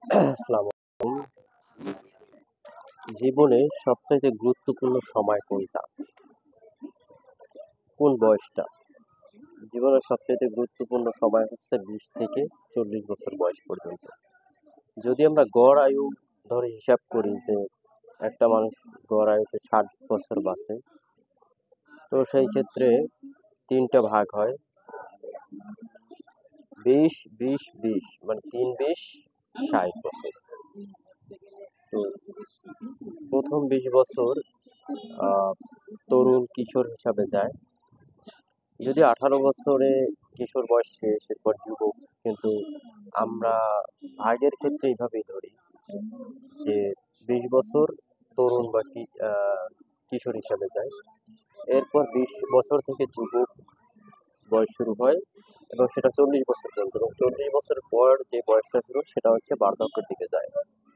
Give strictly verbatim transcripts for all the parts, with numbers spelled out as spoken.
আসসালামু আলাইকুম। জীবনে সবচাইতে গুরুত্বপূর্ণ সময় কোনটা? কোন বয়সটা? জীবনের সবচাইতে গুরুত্বপূর্ণ সময় হচ্ছে বিশ থেকে চল্লিশ বছর বয়স পর্যন্ত। যদি আমরা গড় আয়ু ধরে হিসাব করি যে একটা মানুষ গড় আয়ুতে ষাট বছর বাঁচে, তো সেই ক্ষেত্রে তিনটা ভাগ হয় বিশ, বিশ, বিশ মানে তিন বিশ ষাট বছর। তো প্রথম বিশ বছর আহ, তরুণ কিশোর হিসাবে যায়। যদি আঠারো বছরে কিশোর বয়স শেষ, এরপর যুবক, কিন্তু আমরা ভাগের ক্ষেত্রে এইভাবেই ধরি যে বিশ বছর তরুণ বা কি আহ, কিশোর হিসাবে যায়। এরপর বিশ বছর থেকে যুবক বয়স শুরু হয় এবং সেটা চল্লিশ বছর পর্যন্ত, এবং চল্লিশ বছর পর যে বয়সটা শুরু সেটা হচ্ছে বার্ধক্যের দিকে যায়।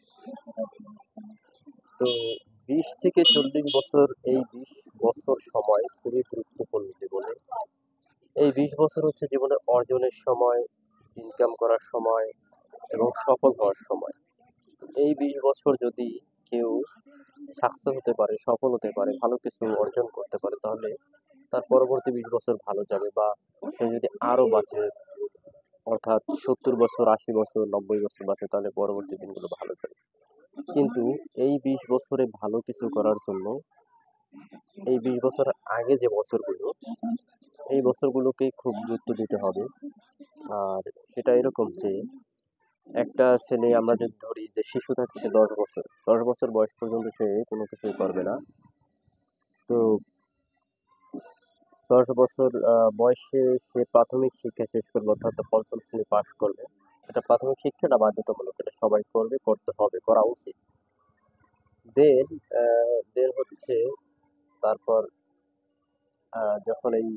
তো বিশ থেকে চল্লিশ বছর, এই বিশ বছর সময় খুবই গুরুত্বপূর্ণ জীবনে। এই বিশ বছর হচ্ছে জীবনে অর্জনের সময়, ইনকাম করার সময় এবং সফল হওয়ার সময়। এই বিশ বছর যদি কেউ সাকসেস হতে পারে, সফল হতে পারে, ভালো কিছু অর্জন করতে পারে, তাহলে তার পরবর্তী বিশ বছর ভালো যাবে। বা সে যদি আরো বাঁচে, অর্থাৎ সত্তর বছর, আশি বছর, নব্বই বছর বাঁচে, তাহলে পরবর্তী দিনগুলো ভালো যাবে। কিন্তু এই বিশ বছরে ভালো কিছু করার জন্য এই বিশ বছর আগে যে বছরগুলো, এই বছরগুলোকে খুব গুরুত্ব দিতে হবে। আর সেটা এরকম যে একটা ছেলে, আমরা যদি ধরি যে শিশু থাকে, সে দশ বছর দশ বছর বয়স পর্যন্ত সে কোনো কিছুই করবে না। তো দশ বছর আহ, বয়সে সে প্রাথমিক শিক্ষা শেষ করবে, অর্থাৎ পঞ্চম শ্রেণী পাশ করবে। এটা প্রাথমিক শিক্ষাটা বাধ্যতামূলক, এটা সবাই করবে, করতে হবে, করা উচিত। দেন দেন হচ্ছে তারপর আহ, যখন এই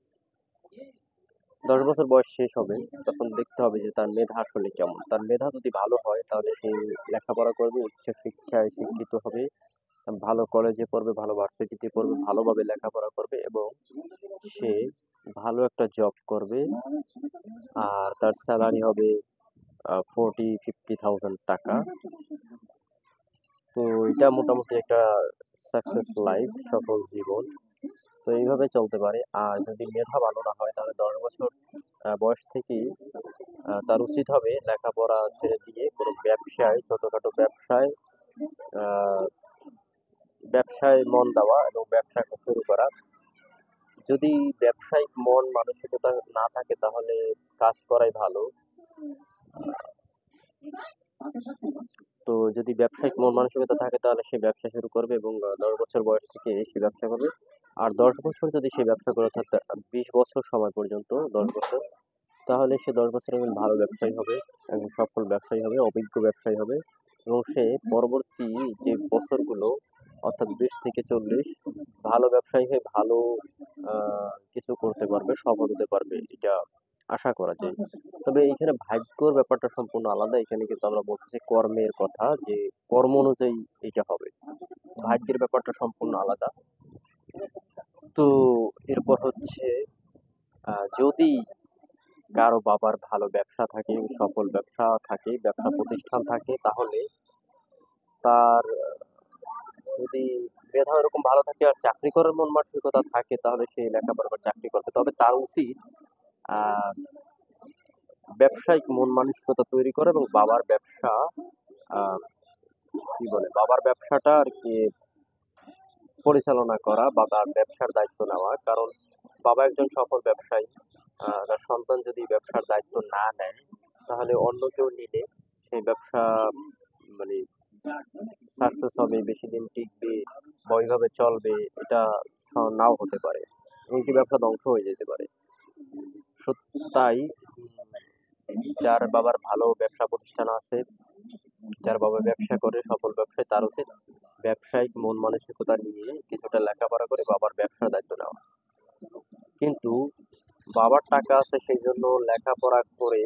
দশ বছর বয়স শেষ হবে, তখন দেখতে হবে যে তার মেধা আসলে কেমন। তার মেধা যদি ভালো হয়, তাহলে সে লেখাপড়া করবে, উচ্চ শিক্ষায় শিক্ষিত হবে, ভালো কলেজে পড়বে, ভালো ভার্সিটিতে পড়বে, ভালোভাবে লেখাপড়া করবে এবং সে ভালো একটা জব করবে। আর তার স্যালারি হবে ফোরটি ফিফটি থাউজেন্ড টাকা। তো এটা মোটামুটি একটা সাকসেস লাইফ, সফল জীবন। তো এইভাবে চলতে পারে। আর যদি মেধা ভালো না হয়, তাহলে দশ বছর আহ, বয়স থেকেই আহ, তার উচিত হবে লেখাপড়া ছেড়ে দিয়ে কোনো ব্যবসায়, ছোটখাটো ব্যবসায় আহ, ব্যবসায় মন দেওয়া এবং ব্যবসা শুরু করা। যদি ব্যবসায়িক মন মানসিকতা না থাকে, তাহলে কাজ করাই ভালো। তো যদি ব্যবসায়িক মন মানসিকতা থাকে, তাহলে সে ব্যবসা শুরু করবে এবং আহ, দশ বছর বয়স থেকে সে ব্যবসা করবে। আর দশ বছর যদি সে ব্যবসা করে, অর্থাৎ বিশ বছর সময় পর্যন্ত, দশ বছর, তাহলে সে দশ বছর একজন ভালো ব্যবসায়ী হবে, একজন সফল ব্যবসায়ী হবে, অভিজ্ঞ ব্যবসায়ী হবে। এবং সে পরবর্তী যে বছরগুলো, অর্থাৎ বিশ থেকে চল্লিশ, ভালো ব্যবসায়ী হয়ে ভালো আহ, কিছু করতে পারবে, সফল হতে পারবে, এটা আশা করা যায়। তবে এখানে ভাগ্যর ব্যাপারটা সম্পূর্ণ আলাদা। এখানে কিন্তু আমরা বলতেছি কর্মের কথা, যে কর্ম অনুযায়ী এটা হবে। ভাগ্যের ব্যাপারটা সম্পূর্ণ আলাদা। তো এরপর হচ্ছে আহ, যদি কারো বাবার ভালো ব্যবসা থাকে, সফল ব্যবসা থাকে, ব্যবসা প্রতিষ্ঠান থাকে, তাহলে তার যদি মেধা এরকম ভালো থাকে আর চাকরি করার মন মানসিকতা থাকে, তাহলে সে লেখাপড়া করে চাকরি করবে। তবে তার উচিত আহ ব্যবসায়িক মন মানসিকতা তৈরি করা এবং বাবার ব্যবসা আহ কি বলে বাবার ব্যবসাটা আর কি পরিচালনা করা, বাবার ব্যবসার দায়িত্ব নেওয়া। কারণ বাবা একজন সফল ব্যবসায়ী, আহ, তার সন্তান যদি ব্যবসার দায়িত্ব না নেয়, তাহলে অন্য কেউ নিলে সেই ব্যবসা মানে সাকসেস হবে, বেশি দিন টিকবে বা ওইভাবে চলবে, এটা স- নাও হতে পারে, এমনকি ব্যবসা ধ্বংস হয়ে যেতে পারে। সত- তাই উম, যার বাবার ভালো ব্যবসা প্রতিষ্ঠান আছে, যার বাবা ব্যবসা করে, সফল ব্যবসায়ী, তার উচিত ব্যবসায়িক মন মানসিকতা নিয়ে কিছুটা লেখাপড়া করে বাবার ব্যবসার দায়িত্ব নেওয়া। কিন্তু বাবার টাকা আছে, সেই জন্য লেখাপড়া করে,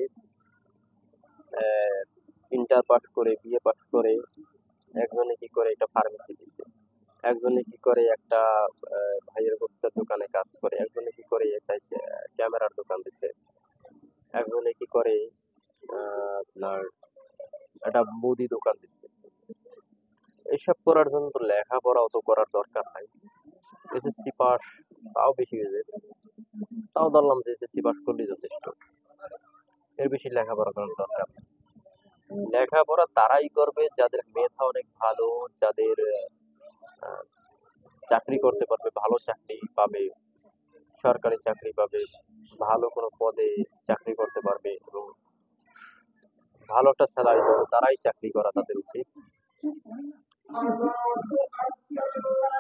ইন্টার পাস করে, বিএ পাস করে, একজনে কি করে একটা ফার্মেসি দিছে, একজনে কি করে একটা আহ, ভাইয়ের গোস্তের দোকানে কাজ করে, একজনে কি করে একটা ক্যামেরার দোকান দিছে, একজনে কি করে আহ, আপনার একটা মুদি দোকান দিচ্ছে। এসব করার জন্য তো লেখাপড়াও তো করার দরকার নাই। এসএসসি পাস তাও বেশি হয়ে যায়। তাও ধরলাম যে এসএসসি পাস করলেই যথেষ্ট, এর বেশি লেখাপড়া করার দরকার নেই। লেখাপড়া তারাই করবে যাদের মেধা অনেক ভালো, যাদের আহ, চাকরি করতে পারবে, ভালো চাকরি পাবে, সরকারি চাকরি পাবে, ভালো কোনো পদে চাকরি করতে পারবে এবং ভালো একটা স্যালারি পাবে, তারাই চাকরি করা তাদের উচিত।